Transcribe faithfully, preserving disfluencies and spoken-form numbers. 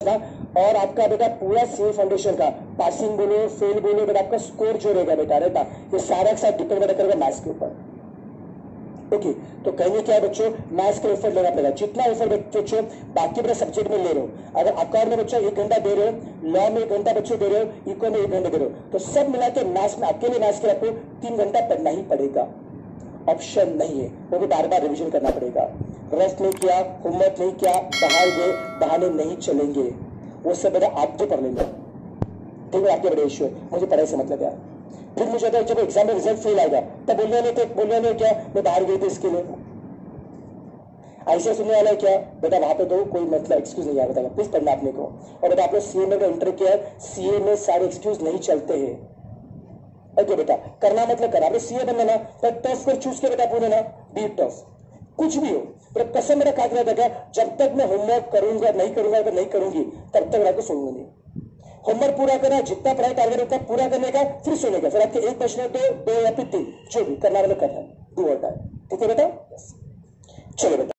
और आपका बेटा पूरा सेम फाउंडेशन का पासिंग बोलो फेल बोलो बेटा आपका स्कोर जो रहेगा बेटा रहता ये सारा के साथ डिपेंड करेगा मैथ्स के ऊपर। ओके तो कहेंगे क्या बच्चों मैथ्स का एफर्ट लेना पड़ेगा जितना एफर्ट बच्चों बाकी बड़े सब्जेक्ट में ले रहे हो। अगर अकाउंट में बच्चों एक घंटा दे रहे हो लॉ में एक घंटा बच्चों दे रहे हो इको में एक घंटा दे रहे हो तो सब मिला के मैथ्स में अकेले मैथ्स के आपको तीन घंटा पढ़ना ही पड़ेगा। ऑप्शन नहीं है वो भी बार बार रिविजन करना पड़ेगा। रेस्ट नहीं किया होमवर्क नहीं किया बाहर गए बहाने नहीं चलेंगे वो सब बेटा आप जो पढ़ लेंगे ठीक है आपके बड़े इश्यू है मुझे पढ़ाई से मतलब यार। फिर मुझे अगर जब एग्जाम में रिजल्ट फेल आएगा तब बोलने वाले थे बोलने वाले क्या मैं बाहर गई थी इसके लिए ऐसे सुनने वाला है क्या बेटा वहां पे तो कोई मतलब एक्सक्यूज नहीं आ बताएगा प्लीज पढ़ना अपने को। और बेटा आपने सीए में इंटर किया सीए में सारे एक्सक्यूज नहीं चलते हैं। ओके बेटा करना मतलब करना आपने सीए बनना ना तो टफ कर चूज के बेटा पूरे ना बी टफ कुछ भी हो पर कसम मेरा काट रहा था जब तक मैं होमवर्क करूंगा नहीं करूंगा अगर नहीं करूंगी तब तक आपको सुनूंगा नहीं। होमवर्क पूरा करना जितना पढ़ाई टारगेट होता है पूरा करने का फिर सोने का फिर आपके एक बचने दो दो या फिर तीन जो भी करना वाला करना है डू और डाई ठीक है बेटा चलो बेटा।